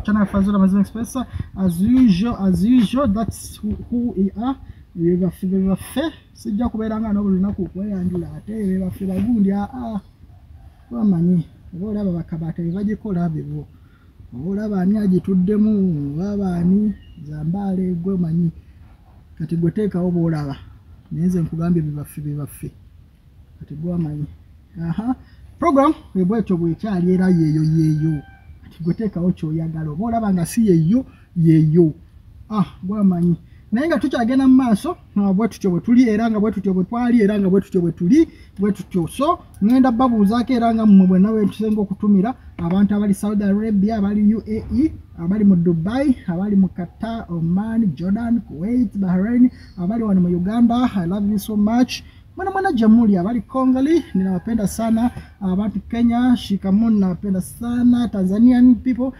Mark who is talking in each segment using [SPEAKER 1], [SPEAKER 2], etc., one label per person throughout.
[SPEAKER 1] channel Fazula Mazing Express. As usual, that's who we are. We have fair. Sijja kubeeranga n'olunaku kweyanjula ate bebafe bagundi wamanyi oba olaba bakabata bebagikola bebo oba olaba ani agituddemu baba ani zambaale gwe manyi kati gwe teekawo boolaba naye nze nkugambye bebaffe kati gwe amanyi program ebwekyo bwekyali era yeeyo kati gwe teekawo kyoyagala oba olaba nga si yeeyo gwe amanyi naye nga tukyagenda mu maaso bwe tutyo bwe tuli era nga bwe tutyo bwe twali era nga bwe tutyo bwe tuli bwe tutyo so ngenda babuuzaako era nga mmwe bwenna bwe tusenga okutumira abantu abali Saudi Arabia abali UAE abali mu Dubai abali mu Qatar Oman Jordan Kuwait Bahrain abali wano mu Uganda I love you so much mwana Jamhuri abali Kongali ninawapenda sana abantu Kenya shikamoo ninawapenda sana Tanzanian people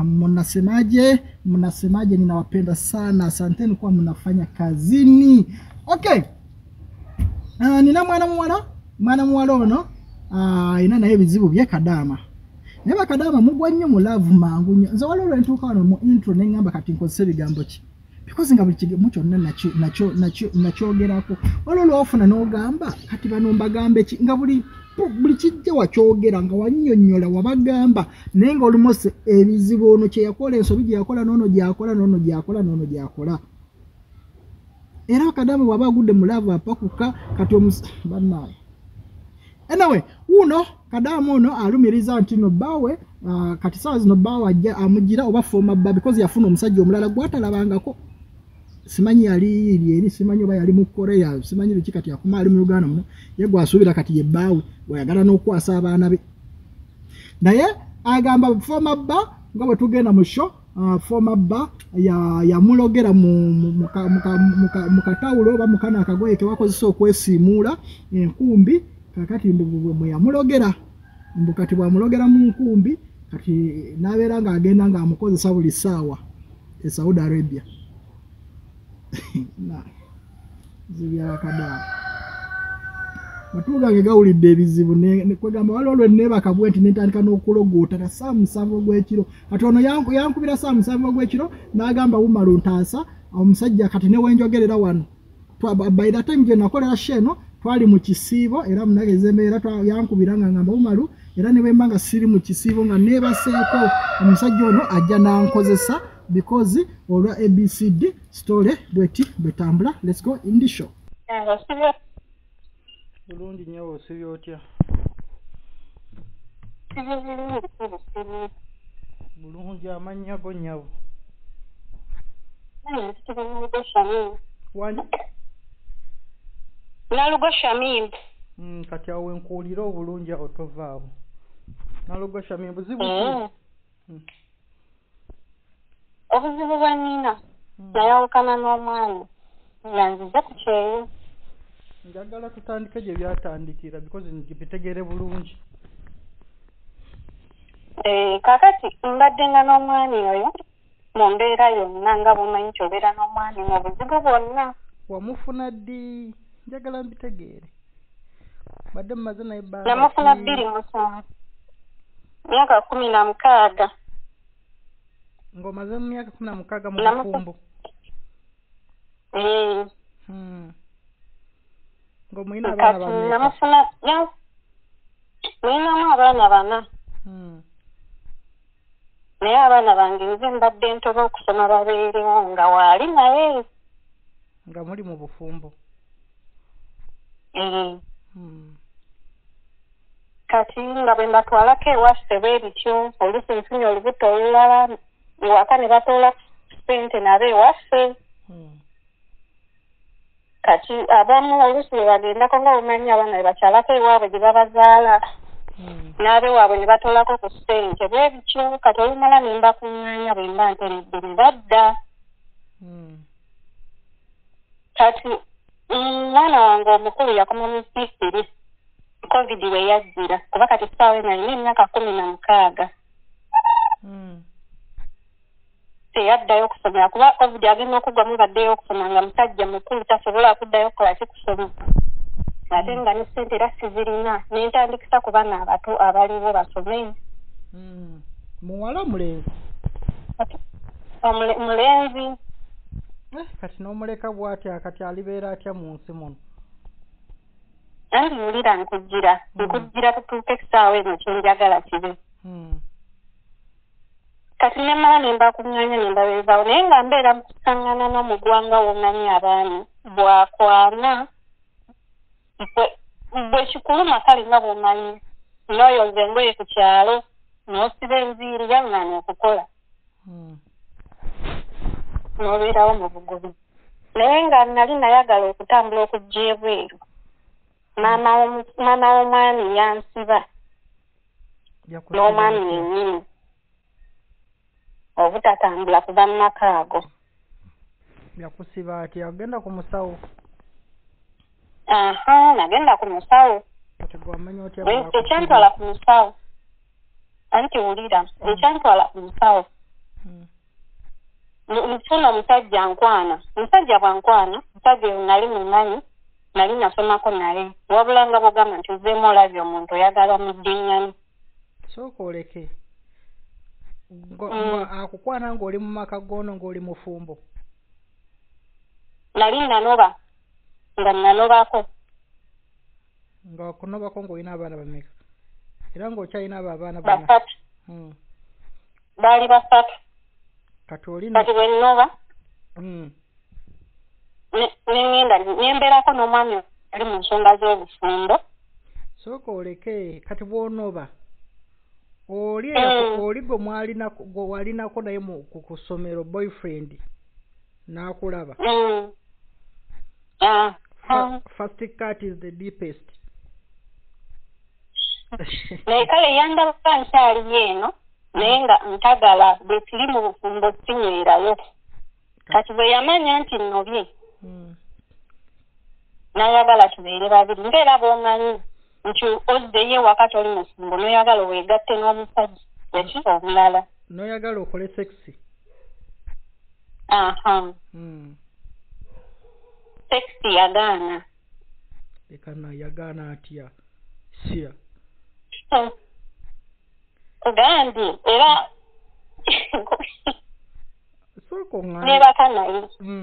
[SPEAKER 1] mnasemaje ninawapenda sana asanteni kwa mnafanya kazini okay nina mwana muwala ono ina naye bizibu bye kadama neba kadama mugwa nnyo mu love mangu nnyo nze waliwo lwentuuka wano mu intro nengamba kati nkozesa ebigambo ki because nga buli kigambo kyonna nakyogerako waliwo lwofuna n'ogamba kati bano mbagambe ki nga buli kijja wakyogera nga wannyonnyola wabagamba naye nga olumose ebizibu ono kye yakola ensobi gye yakola n'ono gyakola era kadama bw'aba agudde mu love apakuka kati bannaye anyway uno kadama ono alumiriza nti nobawe kati sawa zino bawe ajja amugira oba former ba because yafuna omusajja omulala gwatalabangako simanyi yali simanyi oba yali mu Korea simanyi biki kati yakuma ali mu Uganda muno ye gwasubira kati ye bawe bwayagala n'okwasa abaana be naye agamba former ba nga bwe tugenda mu show former ba yamulogera mu katawulo oba mukana akagoye ke wakozesa okwesiimuula enkumbi kakati mwe yamulogera mbukati bwamulogera mu nkumbi kati nabeera ng'agenda ng'amukozesa buli ssaawa e Saudi Arabia zibyakadala matuuga ge gawulidde ebizibu kwegamba waliwo lwe neebaka bwe nti netandika n'okulogoota na saa 7 ogw'ekiro kati ono yankubira saa 7 ogw'ekiro n'agamba Umaru ntaasa omusajja kati ne wenjogerera wano by the time gye nakolera sheno twali mu kisiibo era munageze embeera yankubira nga ngamba Umaru era ne bwemba nga siri mu kisiibo nga neebaseeko omusajja ono ajja n'ankozesa because olwa ABCD story bwetambula let's go in the show bulungi nyawo osibye otya bulungi amannya go nyawo wani
[SPEAKER 2] Nalugo Shamim
[SPEAKER 1] kati awo nkuulira obulungi otovaawo Nalugo Shamim buzibu
[SPEAKER 2] obuzibu bwa nina nayawukana n'omwami nga nzize ku kyeyo
[SPEAKER 1] njagala tutandike gye byatandikira because ngibitegere bulungi
[SPEAKER 2] kakati mbadde nga n'omwami oyo mu mbeera yonna nga bumanyi kyobeera n'omwami mu buzibu bwonna
[SPEAKER 1] wamufuna ddi njagala mbitegeere badde mumaze naye bbanga
[SPEAKER 2] namufuna 27 myaka 16
[SPEAKER 1] ng'omaze mu myaka 16 mu bufumbo ng'omulina abaana bameka
[SPEAKER 2] namufuna mulinamu abaana bana naye abaana bange nze mbadde ntoba okusoma babeerewo nga waali naye
[SPEAKER 1] nga muli mu bufumbo
[SPEAKER 2] kati nga bwe mbatwalako ewaffe bwe bityo oluusi nfunye olubuto olulala ewaka ne batoola ssente nabo ewaffe kati abamu oluusi bwe bagendako nga bumanyi abaana bwe bakyalako ewaabwe gye babazaala n'abewaabwe ne batoolako ku ssente bwe bityo kati olumala ne mbakuŋŋaanya bwe mba nteredde ne badda kati mwana wange omukulu yakoma mu Misiri COVID we yazzira kuba kati ssaawa nalina emyaka 16 teyaddayo okusomera kuba COVID agenda okugwamu baddeyo okusoma nga musajja mukulu tasobola kuddayo okukola kikusoma ate nga ne ssente era sizirina nentandikisa ku baana abato abaliwo basome
[SPEAKER 1] muwala mulenzi
[SPEAKER 2] Mulenzi.
[SPEAKER 1] Kati n'omuleka bw'atya kati alibeera atya mu nsi muno?
[SPEAKER 2] Anti mulira nkujjira tutuuke essaawa eno kyenjagala kibe. Kati ne mala ne mbakuŋŋaanya ne mbabeezaawo naye nga mbeera mu kusaŋŋana n'omugwanga w'omanyi abaami bw'akwana bwe kikuluma kale nga bw'omanyi n'oyoza engoye ku kyalo n'osiba enviiri yangaana okukola n'obeerawo mu bugobi naye nga nali nayagala okutambula okujja ebweru maama w'omwami yansiba n'omwami yennyini obutatambula kuva mu maka ago.
[SPEAKER 1] Yakusiba ati agenda ku musawo?
[SPEAKER 2] Nagenda ku musawo. Ekyantwala ku musawo anti wulira ekyantwala ku musawo nfuna omusajja nkwana omusajja bwankwana omusajja oyo nali mumanyi nali nasomako naye wabula nga bwogamba nti ozeemu olabye omuntu oyagala mu ddiŋŋani
[SPEAKER 1] sooka oleke akukwana ng'oli mu maka goono ng'oli mufumbo?
[SPEAKER 2] Nali nanoba nga nanobako.
[SPEAKER 1] Nga wakunobako ng'olina abaana bameka? Era ng'okyalina abo abaana
[SPEAKER 2] basatu. Baali basatu.
[SPEAKER 1] Kati olina
[SPEAKER 2] kati bwe nnoba nengenda nembeerako n'omwami ali mu nsonga z'obufumbo.
[SPEAKER 1] Sooka oleke kati bw'onoba oli gwe walinako naye ku ssomero boyfriend n'akulaba? First cut is the deepest.
[SPEAKER 2] Naye kale yandaba nkyali eno naye nga ntagala bwe tuli mu bufumbo sinywererayo. Kati bwe yamanya nti nnobye n'ayagala tubeere babiri mbeera bw'omanyi nti ozzeyo wakati oli mu fumbo n'oyagala weegatte n'omusajja ekiro omulala
[SPEAKER 1] n'oyagala okole sexy.
[SPEAKER 2] Sexy yagaana.
[SPEAKER 1] Ekana yagaana atya? Sia.
[SPEAKER 2] Ogambye era
[SPEAKER 1] sooka oŋŋaana.
[SPEAKER 2] Neebaka naye.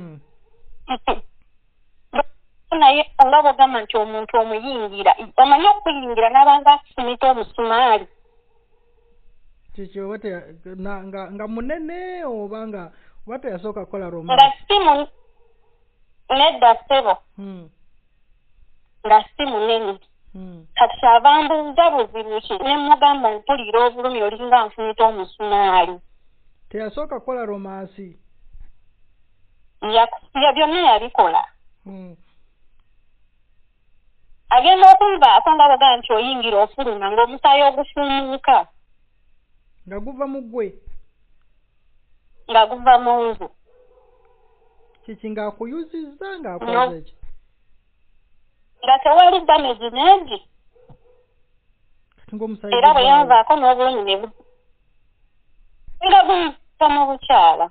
[SPEAKER 2] Naye nga bw'ogamba nti omuntu omuyingira omanyi okuyingira n'abanga akusumita omusumaali.
[SPEAKER 1] Kikyo nga munene oba nga oba teyasooka kukola romance?
[SPEAKER 2] Nga simu nedda ssebo nga si munene. Kati kyavambuuza buzibu ki ne mugamba mpulira obulumi olinga nfunita omusumaali.
[SPEAKER 1] Teyasooka kukola romansi?
[SPEAKER 2] Byonna yabikola. Agenda okunvaako nga bw'ogamba nti oyingira ofuluma ng'omusaayi ogufumuuka
[SPEAKER 1] nga guva mu ggwe?
[SPEAKER 2] Nga guva mu nzu.
[SPEAKER 1] Kiki ng'akuyuzizza ng'akoze ki?
[SPEAKER 2] Nga tewali damage n'egi. Era bwe yanvaako n'obulumi ne nga buva mu bukyala.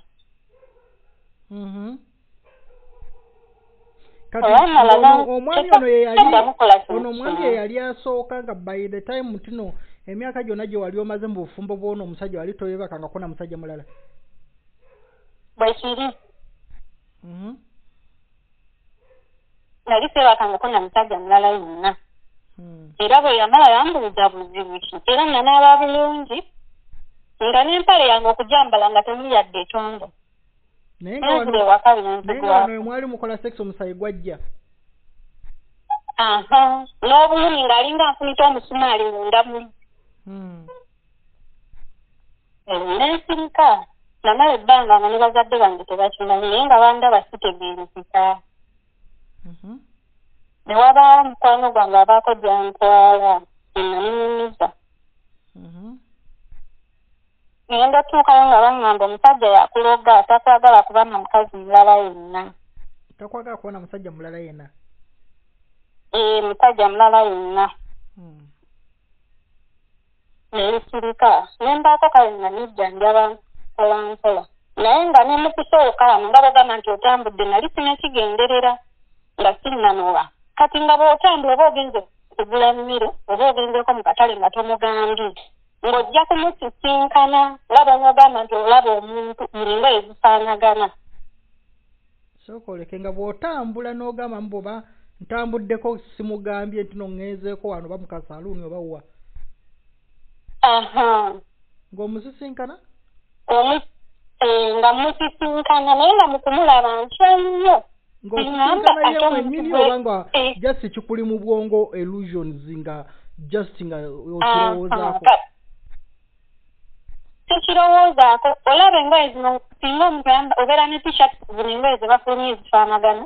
[SPEAKER 1] Kati omwami ono omwami yali asooka nga by the time tino emyaka gyonna gye wali omaze mu bufumbo bw'ono omusajja wali toyebakangako na musajja mulala?
[SPEAKER 2] Bwe kiri. Nali seebakangako na musajja mulala yonna. Era bwe yamala yambuuza buzibu ki era nanaaba bulungi nga n'empale yange okugyambala nga temuli yadde etongo.
[SPEAKER 1] Naye nga wano mwali mukola sex omusayi gwajja?
[SPEAKER 2] N'obulumi ng'alinga nfunita omusumaali munda muli. N'ensirika namala ebbanga nga ne bazadde bange tebakimanyi naye nga bandaba sitegeerekeka. Ne wabaawo mukwano gwange abaako gyantwala namunyumiza. Ngenda tuukayo nga baŋŋamba omusajja yakuloga takwagala kubana mukazi mulala yenna.
[SPEAKER 1] Takwagala kubona musajja mulala yenna?
[SPEAKER 2] Musajja mulala yenna. N'ensirika nembaako kale nga nijjanjaba mpolampola naye nga ne mu kusooka wano nga bagamba nti otambudde nali sinakigenderera nga sinnanoba. Kati nga bw'otambula oba ogenze kugula mmere oba ogenzeeko mu katale nga tomugambye ng'ojja kumusisinkana laba n'ogamba nti olaba omuntu ng'engoye ezifaanagana.
[SPEAKER 1] Sooka oleke nga bw'otambula n'ogamba mboba ntambuddeko simugambye nti nongezeeko wano ba mu kasaluuni oba wa. Ng'omusisinkana?
[SPEAKER 2] Nga musisinkana naye nga mukumulaba ntya nnyo.
[SPEAKER 1] Ng'osisinkana ye mwennyini oba nga just kikuli mu bwongo illusions nga just nga okirowoozaako.
[SPEAKER 2] Tekirowoozaako olaba engoye zino singa omuntu obeera ne t-shirt zino engoye ze bafulumya ezifaanagana.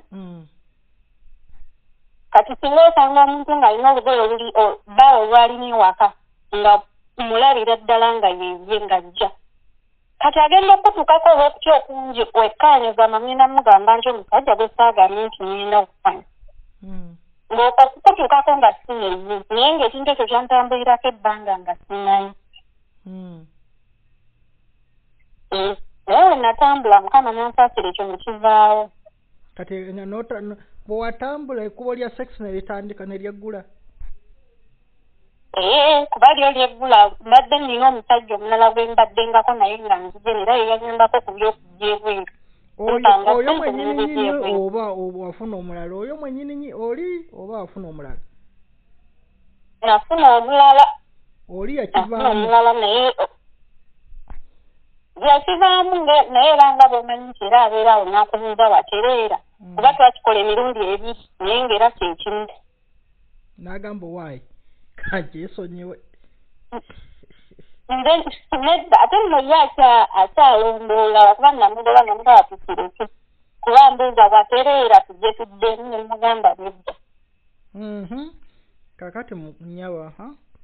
[SPEAKER 2] Kati singa osanga omuntu ng'alina olugoye oba olwalina ewaka nga mulabira ddala nga yeeye ng'ajja. Kati agenda okutuukako olw'okutya okungi wekkaanyiza mamina mugamba nti omusajja gwe saagambye nti ngenda okufanya. Ng'okutuukako nga sinyeye naye ng'ekintu ekyo kyantambulirako ebbanga nga sinnayo. Naye we natambula Mukama n'ansaasira ekyo ne kivaawo.
[SPEAKER 1] Kati bwe watambula ekkubo lya sex ne litandika ne lyeggula?
[SPEAKER 2] Kuba lyo lyeggula mbadde nnina omusajja omulala gwe mbaddengako naye nga nzije era ye yanyambako ku byokujja ebweru.
[SPEAKER 1] Oyo mwennyini oba wafuna omulala? Oyo mwennyini oli oba wafuna omulala?
[SPEAKER 2] Nafuna omulala.
[SPEAKER 1] Oli yakivaamu?
[SPEAKER 2] Omulala naye yakivaamu naye era nga bw'omanyi nti era abeera awo n'akubuuza watereera. Kuba twakikola emirundi ebiri naye ng'era kyekimu.
[SPEAKER 1] N'agamba owaayi kagyesonyiwe.
[SPEAKER 2] Nedda ate nno ye akyalondoola kuba namugoba namugaba tukireke kuba mbuuza watereera tujje tuddemu ne mugamba nedda.
[SPEAKER 1] Kakati munyawa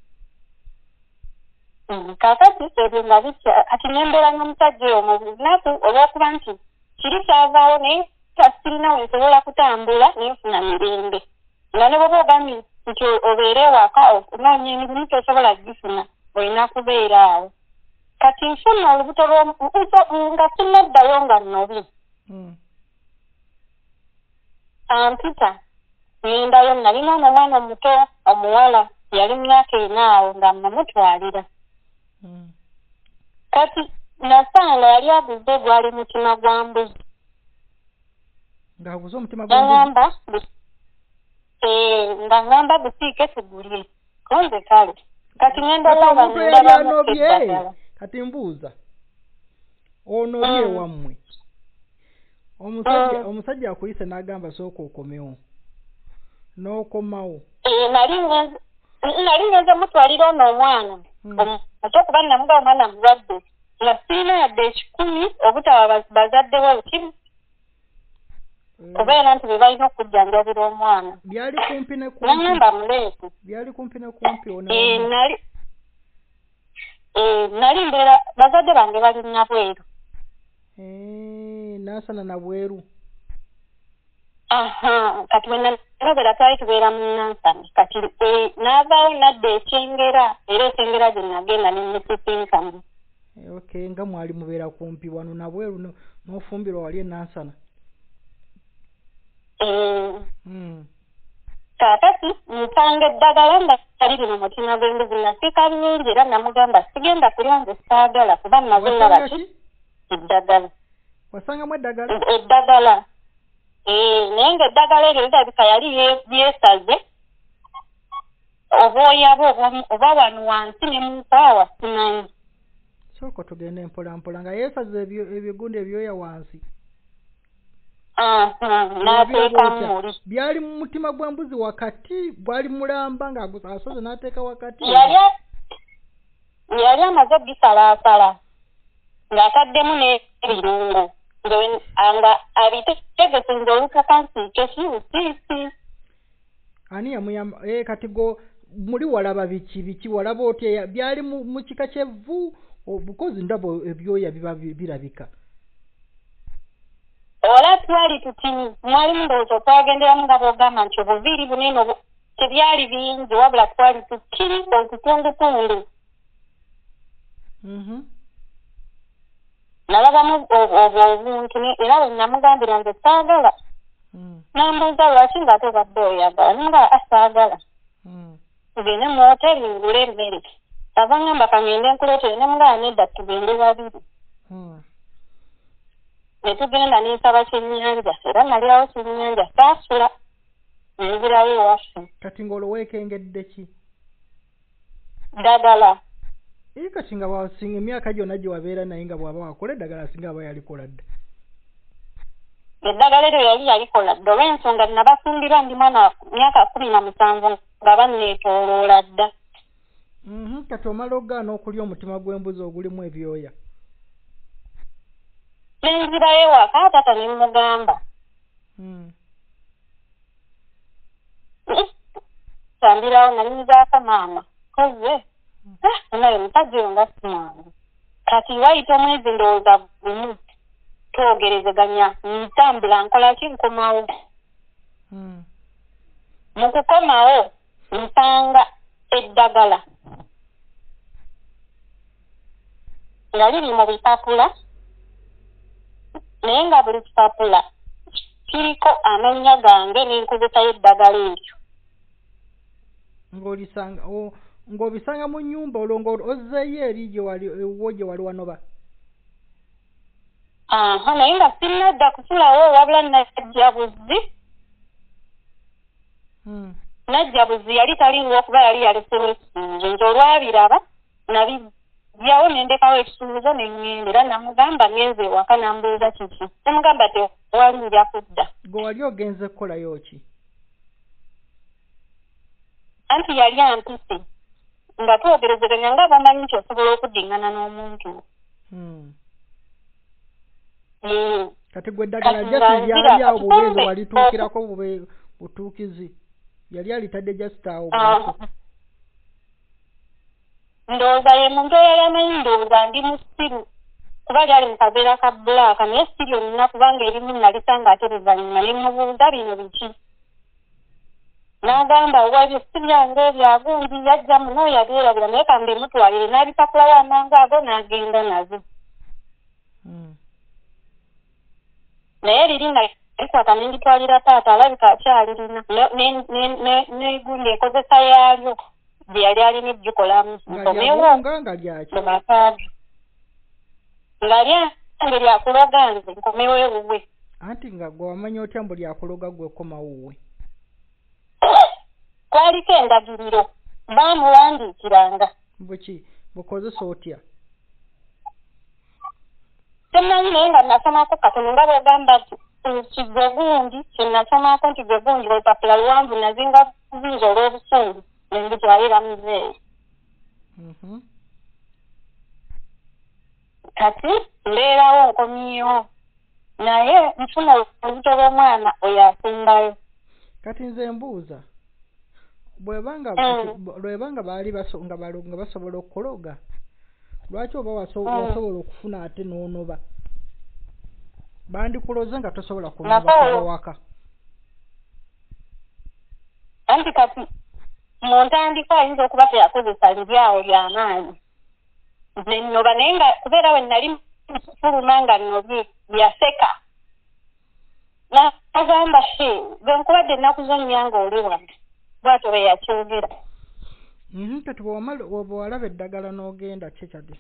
[SPEAKER 2] kakati ebyo nga bitya kati nembeera n'omusajja oyo mu bunaku olw'okuba nti kiri kyavaawo naye kasirina we nsobola kutambula nenfuna mirembe nga ne bwoba ogambye nti obeere ewaka onoonya emirimu tosobola gifuna olina kubeera awo. Kati nfuna olubuto nga sinnaddayo nga nnobi ampita ngendayo nalina omwana omuto omuwala yali myaka 4 awo nga mmutwalira. Kati nasanga yali aguze gwali mutima gwa mbuzi.
[SPEAKER 1] Ng'aguze omutima gwa mbuzi?
[SPEAKER 2] Nga ngamba gusiike tugulye konze kale. Kati ngenda laba
[SPEAKER 1] ndaba kati mbuuza onobye wammwe omusajja akuyise n'agamba sooka okomewo n'okomawo. Nali ngenze mutwalira ono omwana ekyokuba namuga omwana mulwadde nga sirina yadde ekikumi obutaba bazaddewo lukimu kubeera nti bwe balina okujjanjabira omwana. Byali kumpi ne kumpi?
[SPEAKER 2] Nangamba muleeku.
[SPEAKER 1] Byali kumpi ne kumpi?
[SPEAKER 2] Nali mbeera bazadde bange bali Nabweru.
[SPEAKER 1] Nansana Nabweru.
[SPEAKER 2] Kati wenalobera twali tubeera mu Nansana kati n'avaawo nadda ekyengera era ekyengera gye nagenda ne musisinkana.
[SPEAKER 1] Okay, nga mwali mubeera kumpi wano Nabweru n'ofumbirwa wali e Nansana. Kakati nsanga eddagala nga tali lino mutima gw'embuzi nasika bulungi era namugamba sigenda kulya nze saagala kuba nnaze ndaba ki eddagala. Wasangamu eddagala?
[SPEAKER 2] Eddagala. Naye ng'eddagala eryo lirabika yali yeesaze obwoya bwe oba wano wansi ne mu nkwawa simanyi.
[SPEAKER 1] Sooka tugende mpola mpola nga yeesaze ebigundi ebyoya wansi.
[SPEAKER 2] N'ateekamu muli.
[SPEAKER 1] Byali mu mutima gw'embuzi wakati gwali mulamba ng'asoze n'ateeka wakati?
[SPEAKER 2] Yali amaze obisalaasala ng'ataddemu n'ebirungo nga abitegese nze olukakansiike kibusiisi.
[SPEAKER 1] Ani yamuyamba? Kati go muli walaba biki walaba otya? Byali mu kika ky'evvu bukozi ndabo ebyoya biba birabika.
[SPEAKER 2] Ola twali tutini mwalimu ndowooza twagenderamu nga bw'ogamba nti obuviiri bunene tebyali bingi wabula twali tutini otutundutundu. Nalabamu obuntu era bwe namugambira nze saagala. Nambuuza lwaki ng'ate obadde oyagala nga asaagala. Tugende mu hoteri ngule emmere abangamba kangende nkuleetere ne mugamba nedda tugende babiri. Ne tugenda n'ensaba kyennyanja era nali awo kyennyanja saasula nenzirayo ewaffe.
[SPEAKER 1] Kati ng'olowekengedde ki?
[SPEAKER 2] Ddagala.
[SPEAKER 1] Kati nga bwasinga emyaka gyonna gye wabeera naye nga bw'aba wakola eddagala singa aba yalikola dda.
[SPEAKER 2] Eddagala eryo yali yalikola dda olw'ensonga nabafumbirwa ndi mwana myaka 17 nga banneetooloola dda.
[SPEAKER 1] Kati omala ogaana okulya omutima gw'embuzi ogulimu ebyoya.
[SPEAKER 2] Nenzirayo ewaka taata ne mugamba. Sambirawo nalinzaako maama koze naye musajja oyo nga simwangu. Kati wayita omwezi ndowooza gumu twogerezeganya ntambula nkola ki nkomawo. Mu kukomawo nsanga eddagala nga liri mu bipapula naye nga buli kipapula kiriko amannya gange n'enkozesayo eddagala eryo.
[SPEAKER 1] Ng'obisanga mu nnyumba olwo ng'ozzeeyo eri gye wali wanoba.
[SPEAKER 2] Naye nga sinnadda kusulawo wabula najjabuzi yali taliwo okuba yali yalesewo ekisuubizo nti olwabiraba nabijjawo nendekawo ekisuubizo neŋŋenda era namugamba ngenze ewaka nambuuza kiki namugamba tewali nja kudda.
[SPEAKER 1] Gwe wali ogenze kukolayo ki?
[SPEAKER 2] Anti yali ampise nga twogerezeganya nga bamanyi nti osobola okuddingana n'omuntu.
[SPEAKER 1] Kati gwe eddagala lyali awo bubeezi walituukirako butuukizi yali alitadde jasita awo bwako.
[SPEAKER 2] Ndowooza ye muntu eyali amanyi ndowooza ndi musiru kuba lyali mu kabeera ka bbulaaka naye siri onnina kubanga erimu nalisanga ate luvannyuma ne mubuuza bino biki. N'agamba wabyo si byange ebyagundi yajja muno yabyerabira naye kambe mutwalire n'abipapulawo amangu ago n'agenda nazo. Naye liringa likwata n'enditwalira taata alabika akyalirina n'egundi enkozesa yaalyo gye yali alina eggikolamu nkomewo mu makaaga nga lyange lyakuloga nze nkomewo ewuwe.
[SPEAKER 1] Anti nga gwe wamanya otya mbu lyakuloga gwe komawo wuwe?
[SPEAKER 2] Kwaliko endagiriro baamuwandiikiranga.
[SPEAKER 1] Buki bukozesa otya?
[SPEAKER 2] Temanyi naye nga nasomako katono nga bwogamba kigwe gundi kyenasomako nti gwe gundi olupapula luwanvu nazinga kuzinza olw'obusungu nenditwalira muzeeyi. Kati mbeerawo nkomyewo naye nfuna olubuto lw'omwana oyo asembayo.
[SPEAKER 1] Kati nze mbuuza bwebanga baali nga basobola okukologa lwaki oba wasobola okufuna ate n'onoba? Bandikuloze nga tosobola kunoba waka.
[SPEAKER 2] Anti kati mu ntandikwa ayinza okuba teyakozesa libyawo ly'amaanyi nennoba naye nga kubeera we nali fuluma nga nnobye yaseka n'agamba gwe nkubadde ennaku zonnya nga oli wano bw'atyo bwe yakyogera.
[SPEAKER 1] Kati bw'oba walaba eddagala n'ogenda kyekati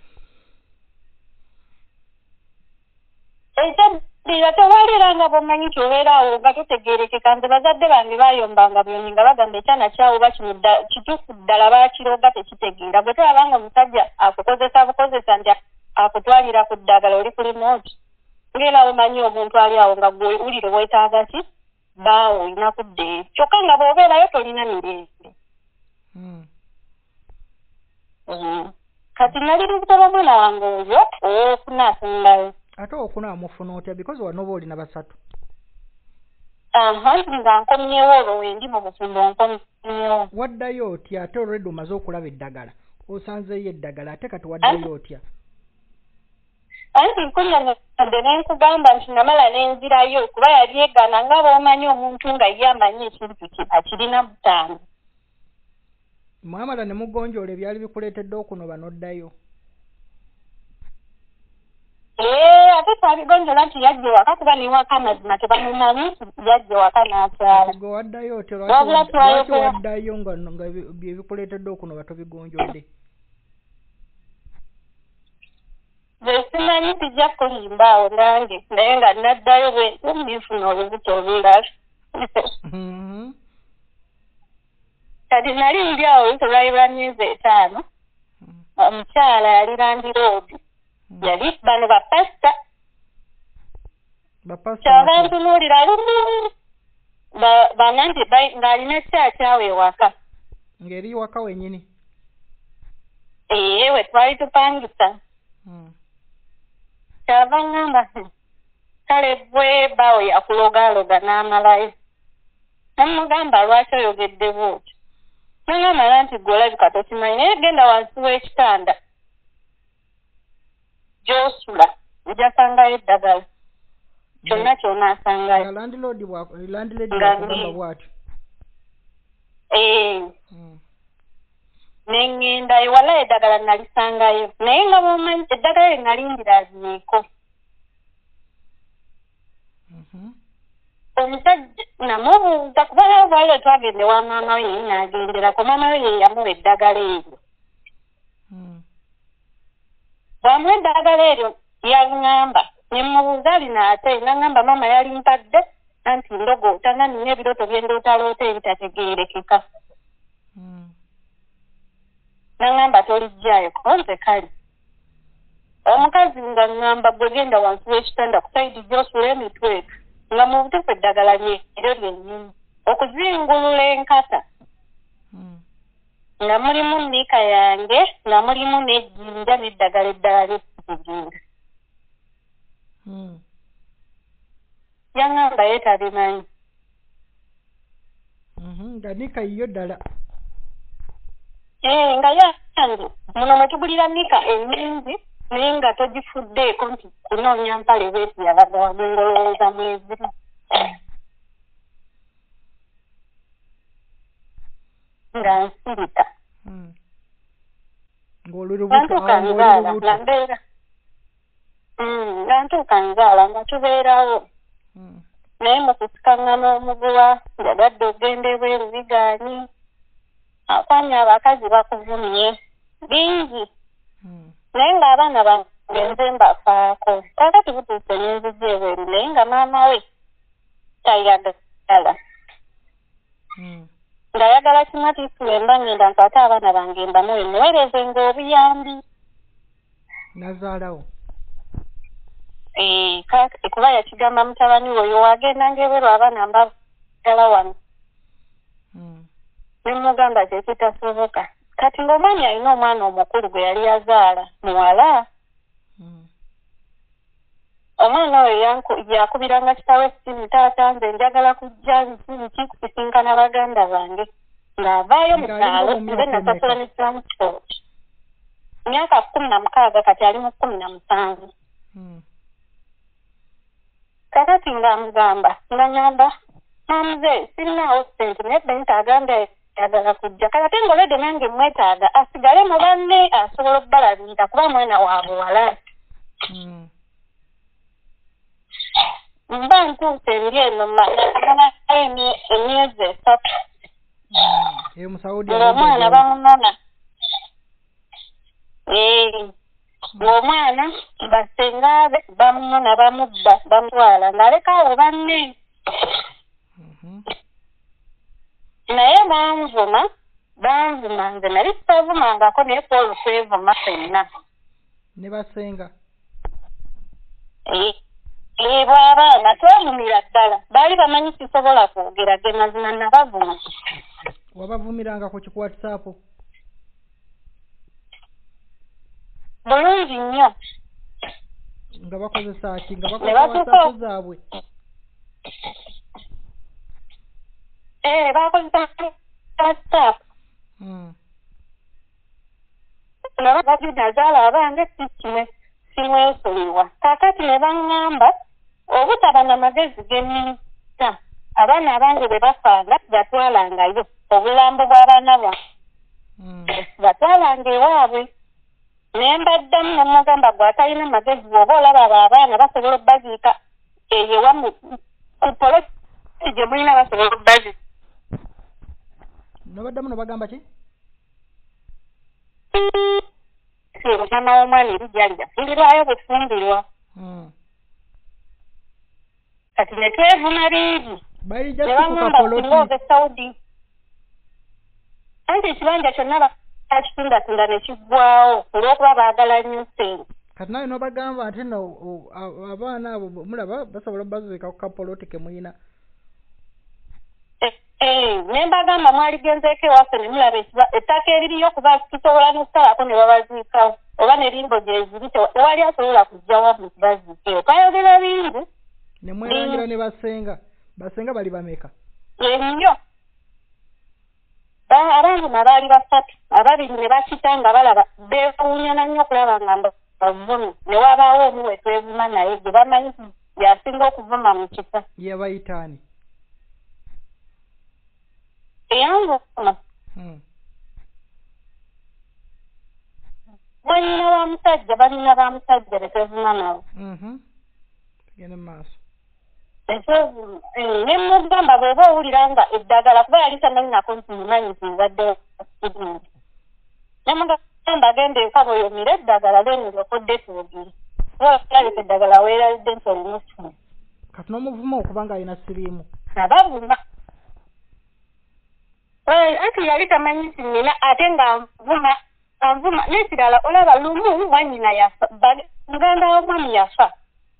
[SPEAKER 2] ekyaddira tewalira nga bw'omanyi nti obeeraawo nga totegeerekeka. Nze bazadde bange baayombanga byoni nga bagamba ekyana kyawo kino kituufu ddala baakiroga tekitegeera. Bwe tolabanga omusajja akukozesa bukozesa nti akutwalira ku ddagala oli ku remote ng'era omanyi omuntu ali awo nga gwe wulire weetaaga ki baawo olina kudda eyo kyokka nga bw'obeerayo tolina mirembe. Kati nali lubuto lw'omwana wange oyo ow'okuna asembayo.
[SPEAKER 1] Ate okuna amufuna otya because wanoba olina basatu?
[SPEAKER 2] Nti nga nkomyewo olwo wendi mu bufumbo nkomyewo.
[SPEAKER 1] Waddayo otya ate olwedde omaze okulaba eddagala osanzeeyo eddagala ate kati waddayo otya? Anti
[SPEAKER 2] nkunyonodde ne nkugamba nti namala n'enzirayo kuba yali egaana nga bw'omanyi omuntu nga ye amanyi ekintu ki akirina butaano.
[SPEAKER 1] Mwamala ne mugonjoola ebyali bikuleetedde okunoba n'oddayo?
[SPEAKER 2] Ate twabigonjola nti yajja ewaka kuba newaka amazima tebamumanyi yajja ewaka n'akyala.
[SPEAKER 1] Gwe waddayo otya lwaki waddayo nga bye bikuleetedde okunoba tobigonjodde?
[SPEAKER 2] Simanyi tijja kulimbaawo nange naye nga naddayo bwe ndifuna olubuto olulala. Kati nali ndi awo olubuto lwali lwa myezi 5. Omukyala yali landiroodi. Yali bano bapasita. Ky'abantu n'olira lumu. Bananti ng'alina kyakyawe ewaka.
[SPEAKER 1] Ng'eri waka wennyini.
[SPEAKER 2] We twali tupangisa. Kyava ngamba kale bwe bawo yakulogaloga n'amalayo. Namugamba lwaki oyogedde bwotyo. Nangamba nti gwe olabika tokimanyi naye genda wansi w'ekitanda. Gy'osula ojja sangayo eddagala. Kyonna kyonna asangayo.
[SPEAKER 1] Landlord bw'akugamba bw'atyo.
[SPEAKER 2] Nengenda ewala eddagala nalisangayo naye nga bwomanyi eddagala linalindira aziiko. Omusajja namubuuza kuba bwali twagende wa maama we naye n'agenderako maama we ye yamuwa eddagala eryo. Bw'amuwa eddagala eryo yaŋŋamba ne mubuuza lina ate n'aŋŋamba maama yalimpadde anti ndogoota nga nina ebirooto bye ndootaloota ebitategeerekeka. N'aŋŋamba tolijjayo konze kale. Omukazi nga ŋŋamba gwe genda wansi w'ekitanda ku sayidi gy'osula emitweka nga mu butuufu eddagala lyeryo lyennyini okuzingulula enkata nga mulimu nniika yange nga mulimu n'ejjinja n'eddagala eddala ly'ekijinja. Yaŋŋamba yeetabimanyi.
[SPEAKER 1] Nga nniika yiyo ddala.
[SPEAKER 2] Nga yange muno mwe tugulira nniika ennyingi naye nga togifuddeeko nti kunoonya mpale bweti yabaga wagengolowooza mwezi. Nga nsirika. Nga ntuuka nzaala nga tubeerawo. Naye mu kusikaŋŋana omuguwa njagadde ogenda ebweru bigaanyi. Akwanya abakazi bakuvumye bingi. Naye ng'abaana bangenze mbafaako. Kakati butuuse n'enzija ebweru naye nga maama we tayagala. Ng'ayagala kimatiisu emba ngenda nkwate abaana bange mbamuwe muweereze ng'obuyambi.
[SPEAKER 1] Nazaalawo.
[SPEAKER 2] Kuba yakigamba mutabani we oyo wagendanga ebweru abaana mbagala wano. Nemugamba kyekitasoboka. Kati ng'omwami alina omwana omukulu gwe yali yazaala muwala. Omwana oyo yakubiranga kitawe essimu taata nze njagala kujja nki kusisinkana baganda bange. Ng'avaayo mu kyalo nze nasasula n'Islamu Church. Myaka 16 kati ali mu 17. Kakati ng'amugamba ng'anyamba mamuze sirinawo ssente naye Benta agambye ayagala kujja kati ate ng'olwedde nange mwetaaga asigale mu banne asobola okubalabirira kuba mwana wa buwala. Mba ntuuse eri eno mala emyezi 3. Ng'omwana bamunona. Ng'omwana basengaabe bamunona bamubba bamutwala ng'aleka abo banne. Naye banvuma nze nali sitavumangako naye kwolwo kwevuma ffenna.
[SPEAKER 1] Ne basenga.
[SPEAKER 2] Bw'abaana twavumira ddala baali bamanyi sisobola kwogera ge mazima nabavuma.
[SPEAKER 1] Wabavumiranga ku WhatsApp?
[SPEAKER 2] Bulungi nnyo.
[SPEAKER 1] Nga bakozesa ki? Nga bakozesa WhatsApp zaabwe?
[SPEAKER 2] Bakozesa WhatsApp. Naba nazaala abange simwesulibwa. Kaakati ne baŋŋamba obutaba n'amagezi g'ennimisa abaana abange bwe bafaanga batwalangayo obulambo bw'abaana bwange batwalanga ewaabwe. Ne mbaddamu ne mugamba gwe atalina magezi bw'oba olaba abo abaana basobola obbaziika eyo wamu ku polisi gye mulina basobola obbaziika.
[SPEAKER 1] Nobaddamu nobagamba ki?
[SPEAKER 2] mama w'omwana erijja lijafumbirwayo bwe tufumbirwa kati ne twevuma bingi ne bamwamba singa e Saudi anti ekibanja kyonna bakitundatunda ne kiggwawo olw'okuba baagala nnyo ssente
[SPEAKER 1] kati nawe n'obagamba ate no abaana abo mulaba basobola baziika ku kapolotike mulina
[SPEAKER 2] ne mbagamba mwaligenzeeko ewaffe ne mulaba ettaka eririyo kuba tusobola n'okusalako ne babaziikawo oba ne limbo gye ziri tewali asobola kujja wabwe kubaziikeyo twayogera bingi
[SPEAKER 1] ne mwerangira ne basenga bali bameka
[SPEAKER 2] ennyo abangi nabaali 3 ababiri ne bakita nga balaba beewuunyana nnyo okulaba nga bavumi ne wabaawo omu we twevuma naye gye bamanyi yasinga okuvuma mu kisa
[SPEAKER 1] yebayitaani
[SPEAKER 2] eyanguma banina ba musajja betwevuma nabo
[SPEAKER 1] tugende mu maaso
[SPEAKER 2] ne mugamba bw'oba owulira nga eddagala kuba yali tannalinaako nti mumanyi nzadde kidingi ne mugamba agenda eka bweyomire eddagala lwenyirokodde tuogiri olabika eddagala weeralidde nti olina okimu
[SPEAKER 1] kati n'omuvuma okuba nga alina siriimu
[SPEAKER 2] abavuma anti yali tamanyi nti nina ate nga nvuma n'ekirala olaba lumu mwanyina yafa muganda w'omwami yafa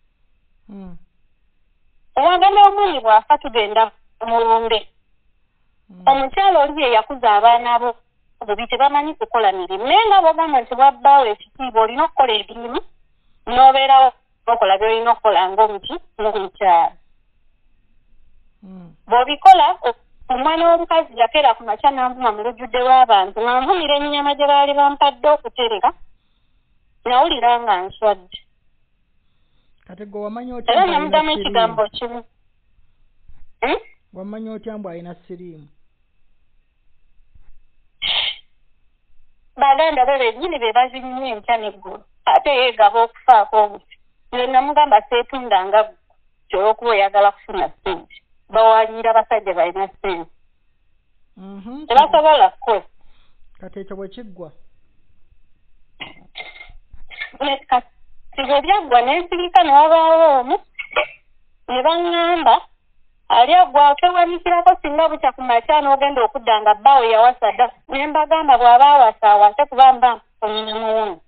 [SPEAKER 2] omwaganda w'omwami bw'afa tugenda mulumbe omukyalo oli ye yakuza abaana bo bubi tebamanyi kukola mirimu naye nga bwogamba nti bwabbaawo ekitiibwa olina okukola ebirimu n'obeerawo okola by'olina okukola ng'omuki ng'omukyalo bw'obikola omwana w'omukazi yakeera ku makya n'anvuma mu lujjudde lw'abantu nga nvumira ennyama gye baali bampadde okutereka nawulira nga nswadde
[SPEAKER 1] kati gwe wamanya otya
[SPEAKER 2] era namudamu ekigambo kimu
[SPEAKER 1] wamanya otya mbu alina siriimu
[SPEAKER 2] baganda be bennyini be bazinnyo enkya n'eggulu ate yeegaba okufaako obuti nze namugamba seetundanga kyolwokuba oyagala kufuna ssente bawaliira basajja balina ssente tebasobola kukola
[SPEAKER 1] kati ekyo bwe kiggwa
[SPEAKER 2] bwe byaggwa n'ensirika ne wabaawo omu ne baŋŋamba ali aggwa tewanyikirako singa bukya ku makya n'ogenda okudda nga bbaawo yawasa dda ne mbagamba bw'aba awasaawase kuba mba onyina muwunu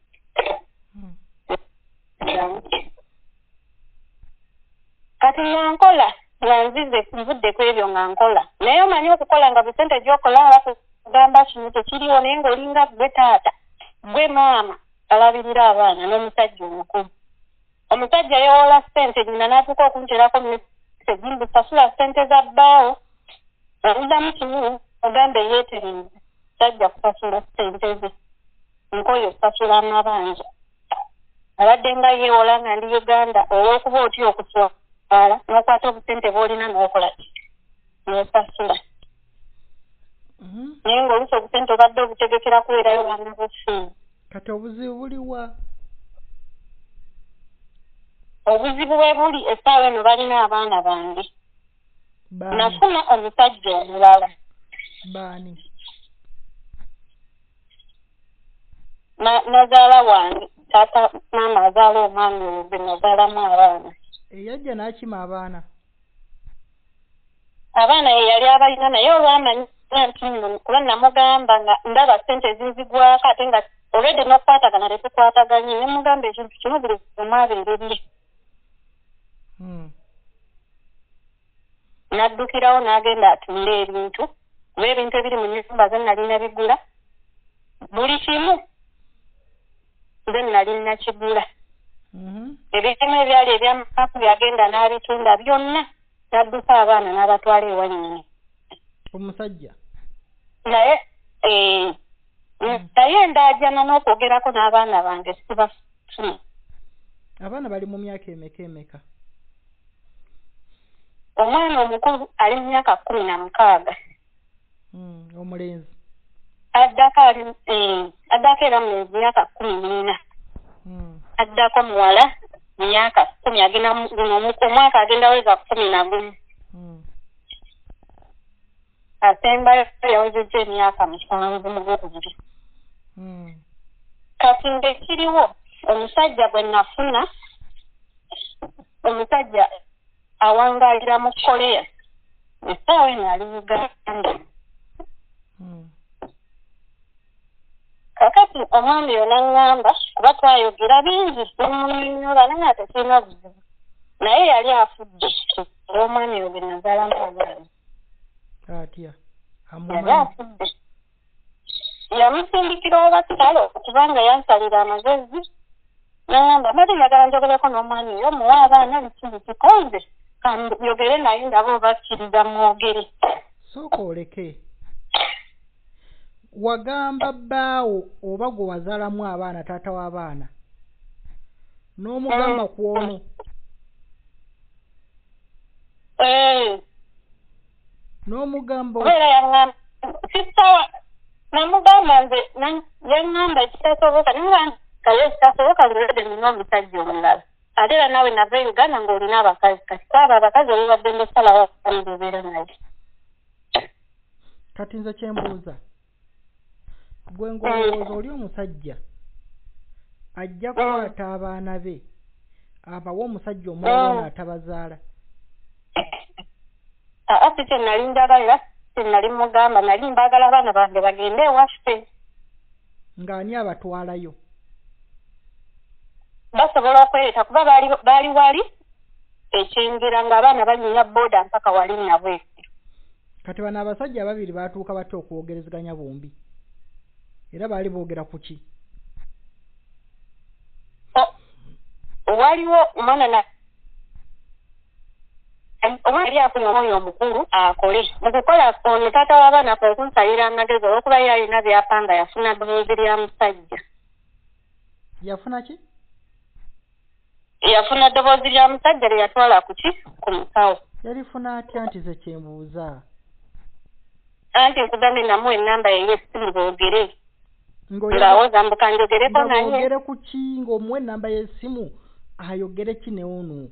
[SPEAKER 2] kati nga nkola nga nzize nvudde ku ebyo nga nkola naye omanyi okukola nga busente gy'okola bakugamba kino tekiriwo naye ng'olinga gwe taata gwe maama alabirira abaana n'omusajja omukulu omusajja yewola ssente nyina n'atuuka okunterako message sasula ssente za bbaawo amudamu kimu ogambe yeetereze sajja kusasula ssente ze nkoyo sasula amabanja abadde nga yeewola nga ndi Uganda olw'okuba otya okuswala n'okwata obusente bw'olina n'okola n'osasula naye ng'oluusi obusente obadde obutegekera kuweerayo baana b'okufiina
[SPEAKER 1] kati obuzibu buliwa
[SPEAKER 2] obuzibu bwe buli essaawa eno balina abaana bange nafuna omusajja omulala
[SPEAKER 1] baani
[SPEAKER 2] nazaala wange taata maama azaala omwana oyo gwe nazaalamu abaana
[SPEAKER 1] eyajja n'akima
[SPEAKER 2] abaana ye yali abalina naye olwamanyi nti kuba namugamba nga ndaba ssente zinzigwako ate nga olwedde n'okukwatagana tetukwataganye ne mugamba ekintu kimu buli omwabeererye n'addukirawo n'agenda atunda ebintu kuba ebintu ebiri mu nnyumba ze nalina bigula buli kimu ze nalina kigula ebimu ebyali ebyamaku yagenda n'abitunda byonna n'adduka abaana n'abatwala ewannyini
[SPEAKER 1] omusajja
[SPEAKER 2] naye ndaajana n'okwogerako n'abaana bange sibafuna
[SPEAKER 1] abaana bali mu myaka emeka
[SPEAKER 2] omwana omukulu ali mu myaka 16
[SPEAKER 1] omulenzi
[SPEAKER 2] addako era mu myaka 14 addako muwala myaka 10 agenda omwaka agenda weza 11 asembayo yawezezza emyaka 7 mu gwokubiri kati ng'ekiriwo omusajja bwe nafuna omusajja awangaalira mu Korea essaawa eno ali Uganda. Kakati omwami yo n'aŋŋamba kuba twayogera bingi nemunyonyola naye ate sirina buzibu naye yali afudde olw'omwami yo gwe nazaalamu abaana.
[SPEAKER 3] Atya
[SPEAKER 2] yali afudde yamusindikira olwakitalo kubanga yansalira amagezi n'aŋŋamba mbadde njagala njogereko n'omwami yo muwa abaana biki kikonze kayogere naye ndaba oba akkiriza mwogere.
[SPEAKER 3] Sooka oleke. Wagamba bbaawo oba gwe wazaalamu abaana taata w'abaana n'omugamba ku ono. N'omugamba
[SPEAKER 2] obeera yaŋŋamba sisawa namugamba nze yaŋŋamba ekitasoboka naye ekitasoboka ng'olwadde nina omusajja omulala ate era naawe nava e Uganda ng'olina abakazi kati saaba abakazi olibadde ndosalawo obeera naye.
[SPEAKER 3] Kati nze kyembuuza gwe ng'olowooza oli omusajja ajja kukwata abaana be abawa omusajja omulala ono atabazaala?
[SPEAKER 2] Ate kye nali njagala kye nali mugamba nali mbaagala abaana bange bagende ewaffe.
[SPEAKER 3] Ng'ani abatwalayo?
[SPEAKER 2] Basobola okwereeta kuba baali wali ekyengera ng'abaana banyinya booda mpaka wali nabwe.
[SPEAKER 3] Kati bano abasajja ababiri baatuuka batya okwogerezeganya bombi era baali boogera ku ki?
[SPEAKER 2] Waliwo omwana yali afuna omwoyo omukulu akole mu kukola ono taata w'abaana kwe kunsalira amagezi olw'okuba ye alina byapanga yafuna ddoboozi lya musajja.
[SPEAKER 3] Yafuna ki?
[SPEAKER 2] Yafuna ddoboozi lya musajja lye yatwala ku ki ku musawo.
[SPEAKER 3] Yalifuna atya nti ze kyembuuza?
[SPEAKER 2] Anti nkugambe namuwa ennamba ye y'essimu boogere. Ng'awoza mbuka njogereko naye.
[SPEAKER 3] Boogere ku ki ng'omuwa ennamba y'essimu ayogere ki ne ono?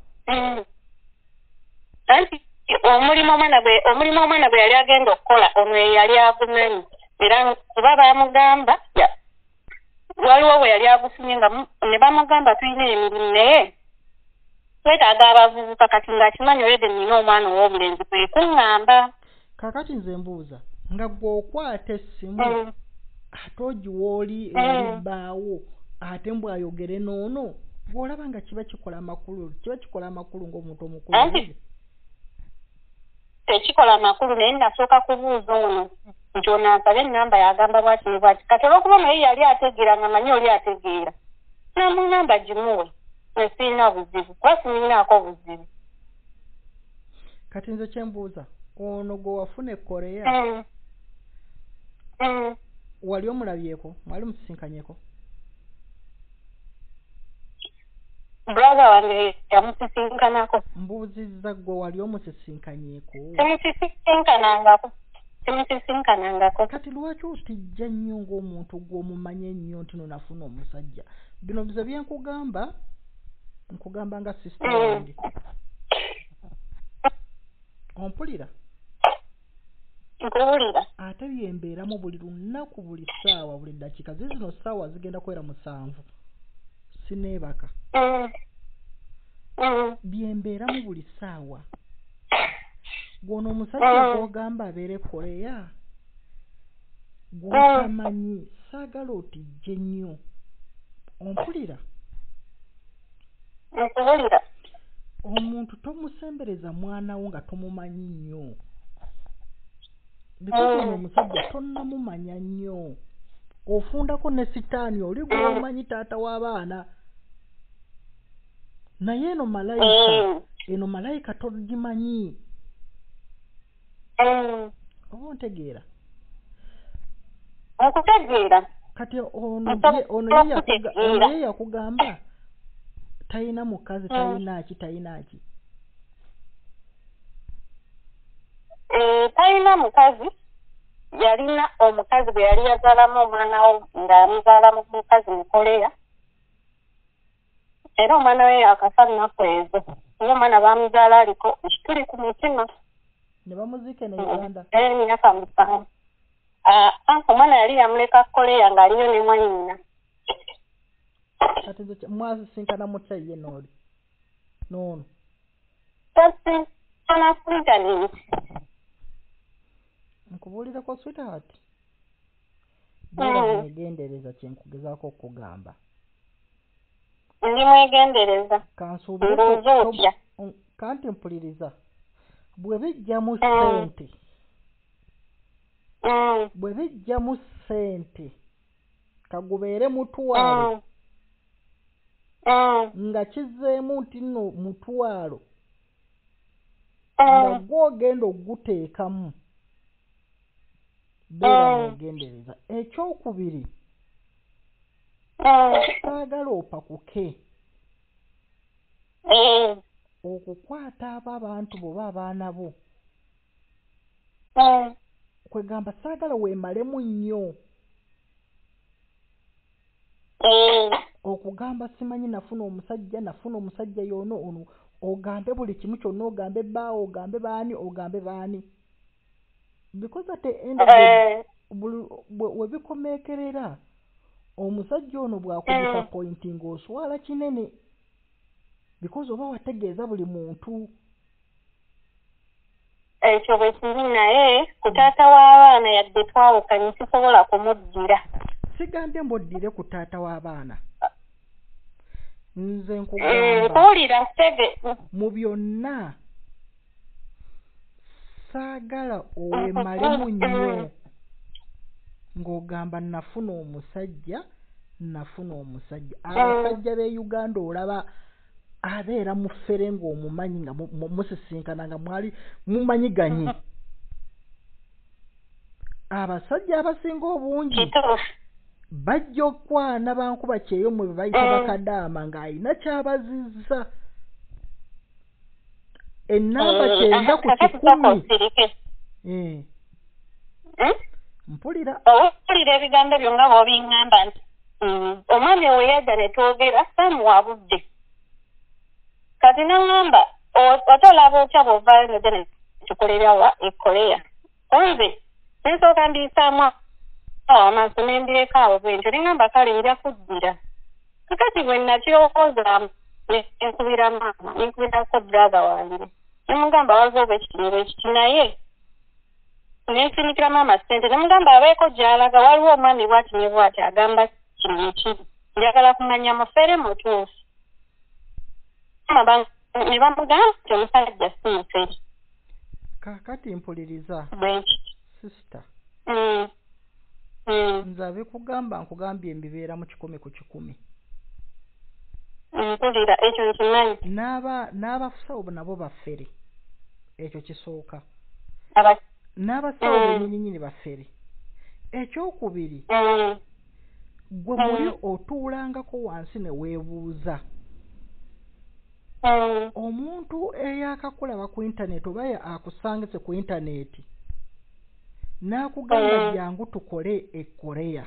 [SPEAKER 2] Anti omulimu omwana gwe yali agenda okukola ono yali agumanyi era kuba bamugamba waliwo we yali agufunye nga ne bamugamba tulina emirimu naye twetaaga abavubuka kati ng'akimanyi olwedde nina omwana ow'obulenzi kwe kuŋŋamba.
[SPEAKER 3] Kakati nze mbuuza nga gwe okwata essimu ate ogiwa oli eribbaawo ate mbw ayogere n'ono bw'olaba nga kiba kikola amakulu ng'omuntu omukulu.
[SPEAKER 2] Tekikola amakulu naye nasooka kubuuza ono nti ono ansabe ennamba yagamba bwaki ne bwaki kati olw'okuba naye yali ategeera nga manyi oli ategeera namugamba gimuwe ne sirina buzibu kuba sininaako buzibu.
[SPEAKER 3] Kati nze kyembuuza ono gwe wafuna e Korea wali omulabyeko mwali musisinkanyeko?
[SPEAKER 2] Brother wange yamusisinkanako.
[SPEAKER 3] Mbuuzizza gwe wali omusisinkanyeko?
[SPEAKER 2] Simusisinkanangako.
[SPEAKER 3] Kati lwaki otijja nnyo ng'omuntu gw'omumanye ennyo nti nonafuna omusajja? Bino bize byenkugamba nga sister wange. Ompulira?
[SPEAKER 2] Nkuwulira.
[SPEAKER 3] Ate byembeeramu buli lunaku buli ssaawa buli ddakiika zino ssaawa zigenda kwera 7 sineebaka. Byembeeramu buli ssaawa. Gwono omusajja gw'ogamba abeere Korea gw'otamanyi saagala otijje nnyo. Ompulira?
[SPEAKER 2] Nkuwulira.
[SPEAKER 3] Omuntu tomusembereza mwana wo nga tomumanyi nnyo. Because omusajja tonnamumanya nnyo. Ofundako ne sitaani oli gw'omanyi taata w'abaana. Naye eno malayika togimanyi. Oba ontegeera?
[SPEAKER 2] Okutegeera.
[SPEAKER 3] Kati ono ye yakugamba talina mukazi talina ki.
[SPEAKER 2] Talina mukazi yalina omukazi bwe yali yazaalamu omwana we ng'amuzaala mu mukazi mu Korea era omwana we akafa nnaku ezo era omwana baamuzaala aliko ekituli ku mutima
[SPEAKER 3] ne bamuziike ne Uganda
[SPEAKER 2] emyaka 5. Omwana yali yamuleka Korea ng'aliyo ne mwannyina
[SPEAKER 3] kati nze mwasisinkana mutya ye n'oli n'ono
[SPEAKER 2] tosisinkana ku internet.
[SPEAKER 3] nkubuulireko sweetheart beera mwegendereza kyenkugezaako okugamba
[SPEAKER 2] ndi mwegendereza
[SPEAKER 3] kansuubire
[SPEAKER 2] otya
[SPEAKER 3] kanti mpuliriza bwe bijjamu ssente bwe bijjamu ssente kagubeere mutwalo nga kizeemu nti nno mutwalo nga gw'ogenda oguteekamu beera mwegendereza. Ekyokubiri saagala opakuke okukwata abo abantu boba abaana bo kwegamba saagala weemalemu nnyo okugamba simanyi nafuna omusajja y'ono ono ogambe buli kimu kyonna ogambe bbaawo ogambe baani because at the end of webikomeekerera omusajja ono bw'akubuka pointi ng'oswala kinene because oba wategeeza buli muntu
[SPEAKER 2] ekyo bwe kiri naye ku taata w'abaana yadde twawukanye sisobola kumuddira.
[SPEAKER 3] Sigambye mboddire ku taata w'abaana nze nkugamba
[SPEAKER 2] mpulira sege
[SPEAKER 3] mu byonna saagala oweemalemu nnyo ng'ogamba nafuna omusajja abasajja b'e Uganda olaba abeera mu ffere ng'omumanyi nga musisinkana nga mwali mumanyiganye abasajja abasinga obungi bajja okwana bankuba kyeyo mwe bayita bakadaama ng'alina kyabazizza ennamba kyenda ku 10 mpulira
[SPEAKER 2] ebigambo byo nga bw'obiŋŋamba nti omwami we yajja ne twogera saamuwabudde kati naŋŋamba ate olaba otya bw'ovaayo nejja ne tukolera wa e Korea nze nsooka mbiyisaamu amaaso ne mbireka awo bwentyo neŋŋamba kale nja kuddira kakati bwe nakyowooza nenkubira maama nenkubirako brother wange nemugamba waliwo ekiti naye nensinikira maama ssente nemugamba abeeko gy'alaga waliwo omwami bw'ati ne bw'ati agamba kino ekiri njagala kumanya mufere mutuufu ne bamugamba nti omusajja si mufere.
[SPEAKER 3] Kaakati mpuliriza sister nze abikugamba nkugambye mbibeera mu 10 ku 10
[SPEAKER 2] mpulira ekyo nkimanyi
[SPEAKER 3] n'abasawo nabo baffere ekyo kisooka n'abasawo bennyininyini baffere. Ekyokubiri gwe muli otuulangako wansi ne weebuuza omuntu eyakakulaba ku intaneti oba akusangise ku intaneti n'akugamba jangu tukole e Korea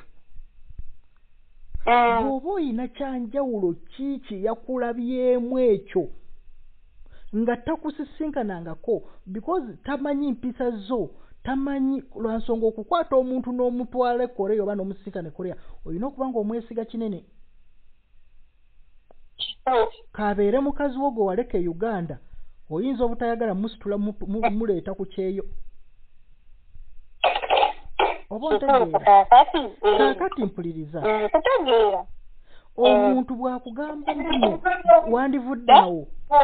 [SPEAKER 3] bw'oba oyina kyanjawulo ki yakulabyemu ekyo nga takusisinkanangako because tamanyi mpisa zo tamanyi lwansonga okukwata omuntu n'omutwala e Korea oba n'omusisinkana e Korea olina okuba ng'omwesiga kinene kabeere mukazi wo gwe waleka e Uganda oyinza obutayagala musitula muleeta ku kyeyo oba ontegeera. Kaakati mpuliriza omuntu bw'akugamba nno wandivudde awo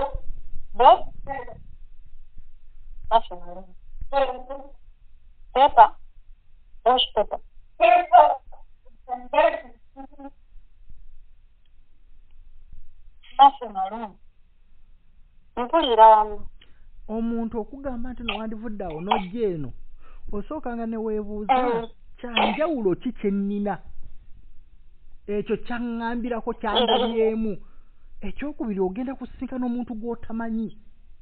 [SPEAKER 3] omuntu okugamba nti nowandivudde awo n'ojja eno osookanga ne weebuuza kyanjawulo ki kyennina ekyo kyaŋŋambirako kyandabyemu. Ekyokubiri ogenda kusisinkana omuntu gw'otamanyi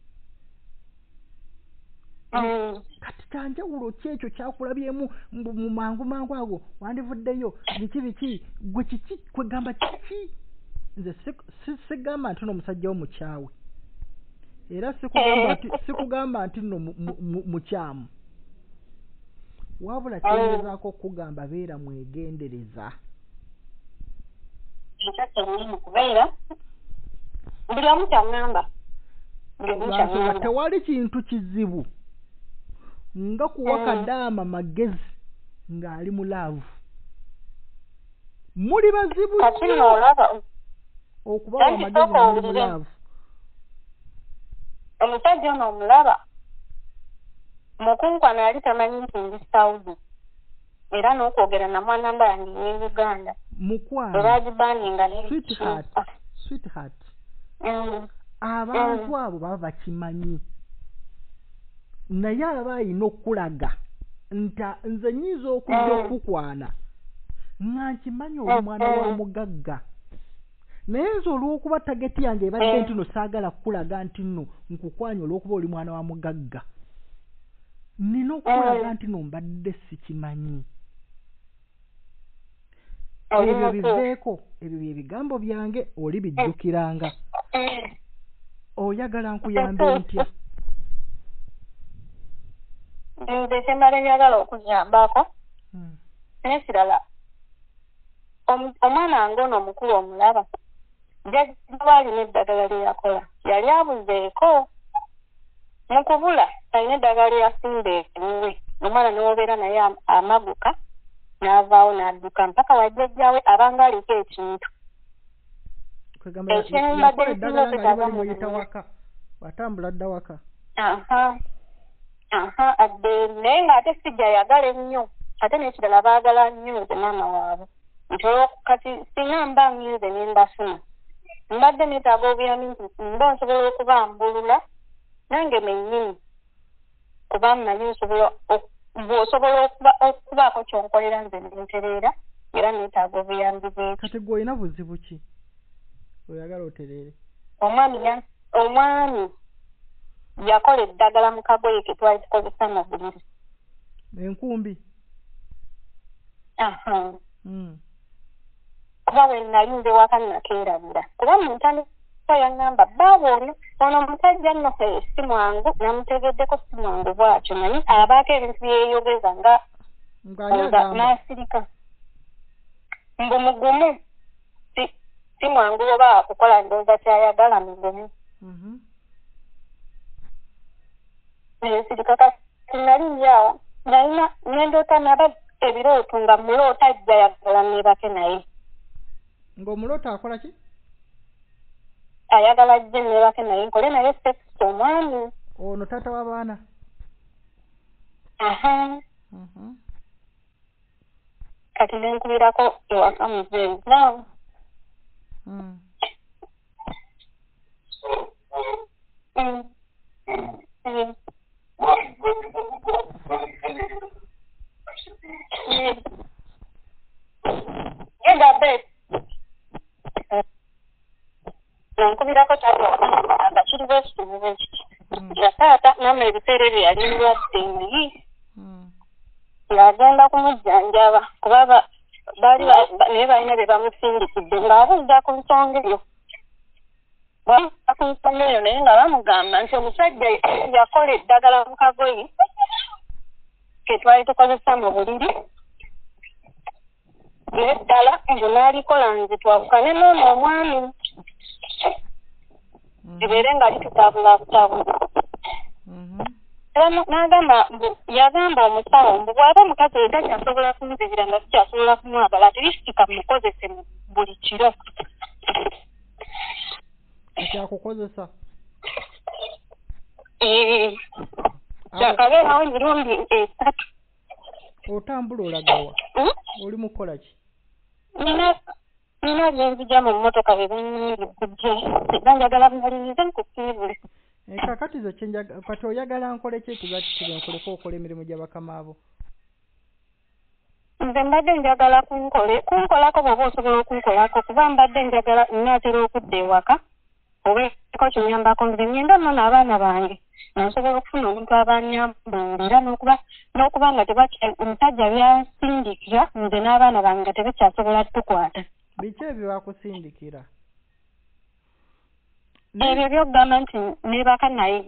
[SPEAKER 3] kati kyanjawulo ki ekyo kyakulabyemu mu mangu ago wandivuddeyo biki gwe kiki kwegamba kiki. Nze sigamba nti n'omusajja wo mukyawe era sikugamba nti nno mukyamu wabula kyengezaako okugamba beera mwegendereza
[SPEAKER 2] ekyo kyennyini kubeera buli omu kyaŋŋamba
[SPEAKER 3] tewali kintu kizibu nga kuwa Kadaama magezi ng'ali mu laavu. Muli bazibu okuba amagezi nga muli mu laavu.
[SPEAKER 2] Omusajja ono omulaba mukunkwana yali tamanyi nti ndi Saudi era n'okwogera na mwanamba yange ye Uganda
[SPEAKER 3] mukwano
[SPEAKER 2] era agibaninga
[SPEAKER 3] sweetheart abantu abo baba bakimanyi naye aba alina okulaga nze nyiza okujja okukwana nga nkimanyi omwana wa mugagga naye nze olw'okuba tageti yange ebadde nti no saagala kukulaga nti nno nkukwanya olw'okuba oli mwana wa mugagga nina okulaga nti no mbadde sikimanyi. Ebyo biveeko ebyo bye bigambo byange oli bijjukiranga. Oyagala nkuyambe ntya?
[SPEAKER 2] Nze kyembala njagala okuyambako n'ekirala omwana ngono omukulu omulaba jjajjaba alina eddagala lye yakola yali abuzeeko mu kubula alina eddagala lye yasimba ekiwe omwana n'obeera naye amaguka n'avaawo n'adduka mpaka wajjajjawe abanga aliko ekintu
[SPEAKER 3] watambula dda waka
[SPEAKER 2] adde naye ng'ate sijja yagala ennyo ate n'ekirala baagala nnyo nze maama waabwe nti kati singa mba ngize ne mbafuna mbadde neetaaga obuyambi nti mba nsobola okubambulula nange mennyini kuba mmanyi bw'osobola okubaako kyonkolera nze nentereera era neetaaga obuyambi bwekyo.
[SPEAKER 3] Kati gwe olina buzibu ki oyagala otereere?
[SPEAKER 2] Omwami yakola eddagala mu kagoye ke twali tukozesa mu buliri.
[SPEAKER 3] Enkumbi?
[SPEAKER 2] Kuba bwe nali nze waka nakeerabira kuba mu ntandikwa yaŋŋamba baaba ono omusajja nno si mwangu namutegeddeko si mwangu bwatyo naye abaako ebintu byeyogeza nga n'asirika mbu mugumu si mwangu oba akukola ndowooza kyayagala mugumu. Sirika kasi nali njawo nalina nendoota naba ebirooto nga muloota ajja yagala neebake naye.
[SPEAKER 3] Ng'omuloota akola ki?
[SPEAKER 2] Ayagala ajje neebake naye nkole naye sekisi omwami.
[SPEAKER 3] Ono taata w'abaana?
[SPEAKER 2] Kati nenkubirako ewaka muzeeyi naawe. Nankubirako taata kiriwo ekitubuzo ekiti taata maama ebiseera ebyo yali ndwadde naye ng'agenda kumujjanjaba kuba baali naye balina bye bamusindikidde ng'abuuza ku nsonga eyo baabuuza ku nsonga eyo naye nga bamugamba nti omusajja yakola eddagala mu kagoyi ke twali tukozesa mu buliri naye ddala nze n'alikola nze twavugane n'ono omwami libeere nga litutabulabutabula. N'agamba yagamba omusawo mbu bw'aba omukazi oyo takyasobola kumuzibira nga sikyasobola kumwagala ati lisika mukozese buli kiro.
[SPEAKER 3] Ekyakukozesa?
[SPEAKER 2] Kyakabeerawo emirundi 3.
[SPEAKER 3] Otambula olagawa? Oli mukola ki?
[SPEAKER 2] Nina byenzija mu mmotoka byebinyingi kujja era njagala bumalirize nkusiibule.
[SPEAKER 3] Kakati ze kati oyagala nkole ki ekizakitire nkoleko okola emirimu gya bakama abo?
[SPEAKER 2] Nze mbadde njagala kunkolako bw'oba osobola okunkolako kuba mbadde njagala nnaatera okudda ewaka obeeko kinyambako nze ngenda nno n'abaana bange nsobola okufuna omuntu abanyambulira n'okuba nga omusajja byansindikira nze n'abaana bange nga tebakyasobola tukwata.
[SPEAKER 3] Biki ebyo bakusindikira?
[SPEAKER 2] Ebyo byokugamba nti neebaka naye.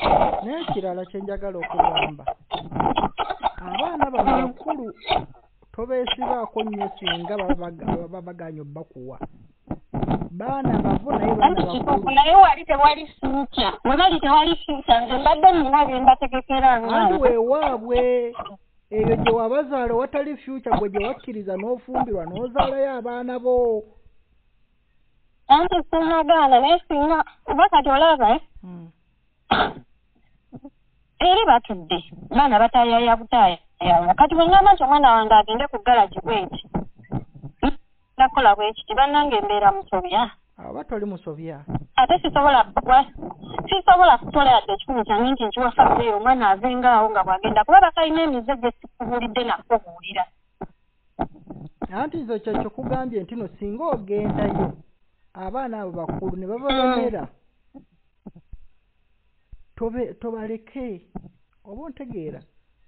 [SPEAKER 3] N'ekirala kye njagala okugamba abaana bano bakulu tobeesibaako nnyo singa babaganya obbakuwa baana bavo naye baana bakulu
[SPEAKER 2] naye wali tewali fuuca we bali tewali fuuca nze mbadde nina bye mbategekera
[SPEAKER 3] anti weewaabwe eyo gye wabazaala watali fuuca gwe gye wakkiriza n'ofumbirwa n'ozaalayo abaana bo
[SPEAKER 2] anti sinagaana naye singa oba kati olaba eri batudde baana batayaya butaayaya kati bwe ngamba nti omwana wange agende ku galagi bweti nakola bwekiti bannange embeera musobya
[SPEAKER 3] aba toli musobya
[SPEAKER 2] ate sisobola kutola yadde ekikumi kyange nti nkiwafaddeyo omwana avengaawo nga bwagenda kuba bakalina emize gye sikubulidde nakubuulira
[SPEAKER 3] anti nze kyekyo kugambye nti no singa ogendayo abaana abo bakulu ne babalemera tobaleke oba ontegeera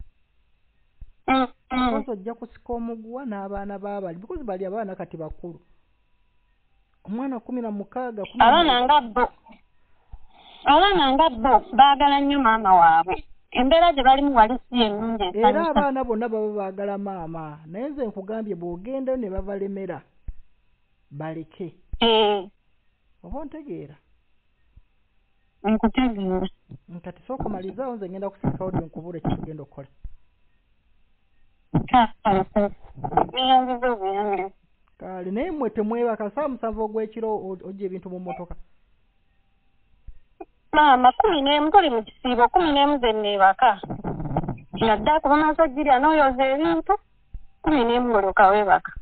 [SPEAKER 3] kozi ojja kusika omuguwa n'abaana babali because bali abaana kati bakulu omwana 16
[SPEAKER 2] abaana nga bo baagala nnyo maama waabwe embeera gye balimu wali si ennungi
[SPEAKER 3] era abaana bonna baba baagala maama naye nze nkugambye bw'ogendayo ne babalemera baleke oba ontegeera
[SPEAKER 2] nkutegeera
[SPEAKER 3] kati sooka omalirizawo nze ngenda kusikawo ddwe nkubula ekitugenda okukola kale naye mmwe temwebaka saa 7 ogw'ekiro ojja ebintu mu mmotoka
[SPEAKER 2] maama 11 tuli mu kisiibo 11 ze neebaka nadda kuba maaso girya n'oyoza ebintu 11 olyoka weebaka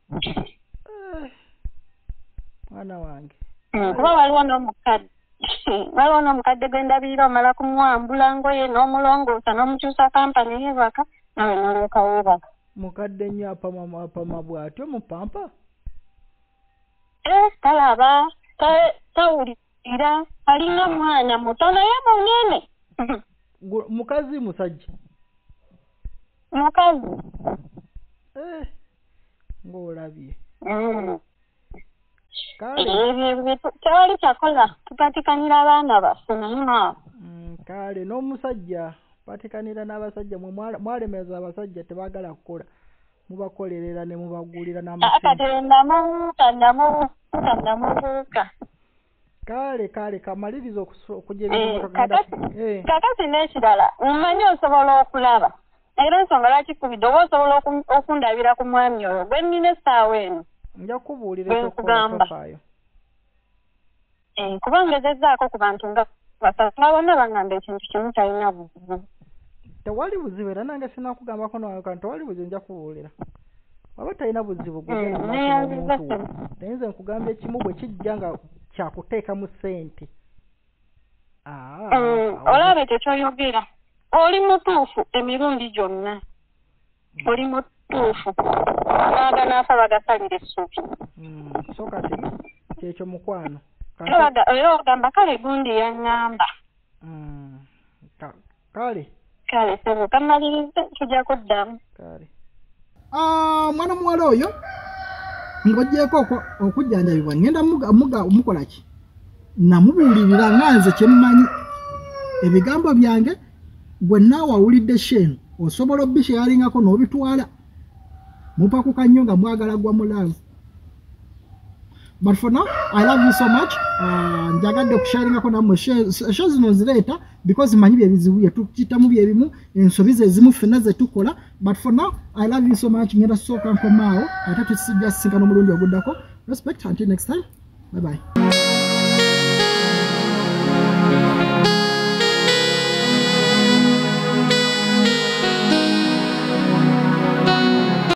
[SPEAKER 3] mwana wange
[SPEAKER 2] kuba waliwo n'omukadde gwendabirira omala kumuwambula ngoye n'omulongoosa n'omukyusa kampani yeebaka nawe n'olyoka weebaka
[SPEAKER 3] mukadde nnyo apama bw'atyo mu pampa
[SPEAKER 2] talaba tawulira alina mwana muto naye munene
[SPEAKER 3] mukazi musajja
[SPEAKER 2] mukazi
[SPEAKER 3] ng'olabye
[SPEAKER 2] tewali kyakola tupatikanira abaana baffe naye
[SPEAKER 3] kale n'omusajja patikanira n'abasajja mwe mwalemeza abasajja tebaagala kukola mubakolerera ne mubagulira
[SPEAKER 2] n'amasindamubuuka
[SPEAKER 3] kale kamaliriza okujja
[SPEAKER 2] kakati n'ekirala mmanyi osobola okulaba era ensonga lwaki kubidde oba osobola okundabira ku mwami oyo gwe nnina essaawa eno
[SPEAKER 3] nja kubuulira ekyokulafaayo
[SPEAKER 2] kuba ngezezzaako ku bantu nga basatu nga bonna bangamba ekintu kimu talina buzibu
[SPEAKER 3] tewali buzibu era nange sinakugambako nawe kanti tewali buzibu nja kubuulira waba talina buzibu gugenda maaso n'omuntu naye nze nkugambye ekimu bwe kijja nga kyakuteekamu ssente
[SPEAKER 2] olaba ekyo kyoyogera oli mutuufu emirundi gyonna oli mutuufu amaaga n'afa bagasalira essuubi
[SPEAKER 3] so kati kyekyo mukwano
[SPEAKER 2] era ogamba kale gundi yaŋŋamba kale sebo kamalirize tujja kuddamu
[SPEAKER 3] kale
[SPEAKER 1] mwana muwala oyo ng'oggyeko okujjanjabibwa ngenda mukola ki namubuulirira nga nze kyemmanyi ebigambo byange gwe naawe awulidde sheenu osobola obbisheyalingako n'obitwala mupakuka nnyo nga mwagala gwa mulavu. But for now, I love you so much. Njagadde okusharingako nammwe show zino nzireeta because manyi byebizibu bye tukitamu byebimu ensobi ze zimu ffenna ze tukola. But for now, I love you so much. Ngenda kusooka nkomaawo ate tusijja sisinkana omulundi oguddako. Respect until next time. Bye bye.